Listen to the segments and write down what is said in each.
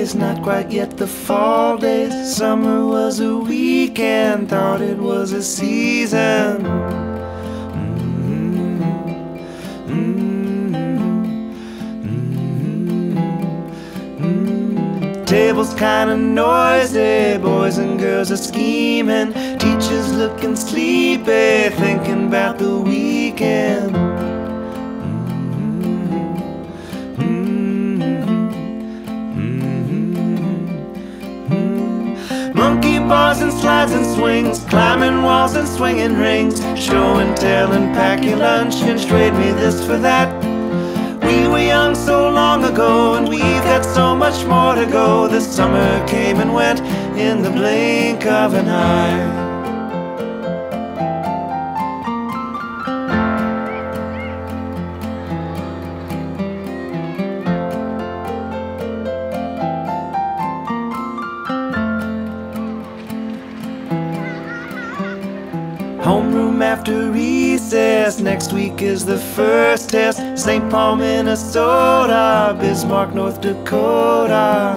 days, not quite yet the fall days. Summer was a weekend, thought it was a season. Table's kinda noisy, boys and girls are scheming, teachers looking sleepy, thinking about the weekend. Monkey bars and slides and swings, climbing walls and swinging rings, show and tell and pack your lunch and trade me this for that. We were young so long ago, and we've got so much more to go. The summer came and went in the blink of an eye. Homeroom after recess, next week is the first test. St. Paul, Minnesota, Bismarck, North Dakota.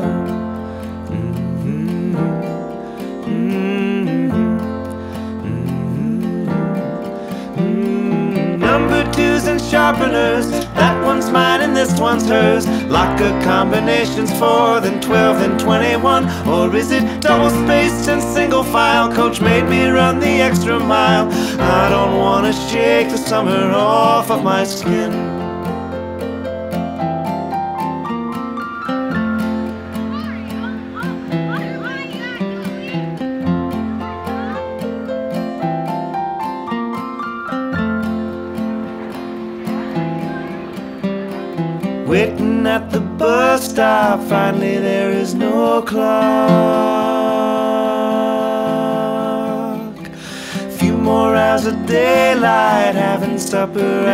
Number twos and sharpeners, that one's mine and this one's hers. Locker combinations 4, then 12, then 21. Or is it double spaced and single file? Coach made me run the extra mile. I don't wanna shake the summer off of my skin. Waiting at the bus stop, finally there is no clock. Few more hours of daylight, having supper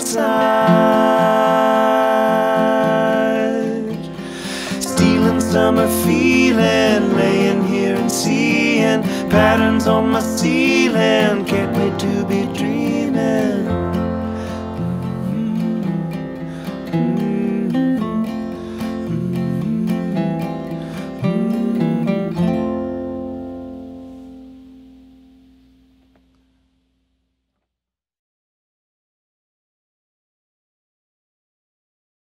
outside. Stealing summer feeling, laying here and seeing patterns on my ceiling. Can't wait to be dreaming.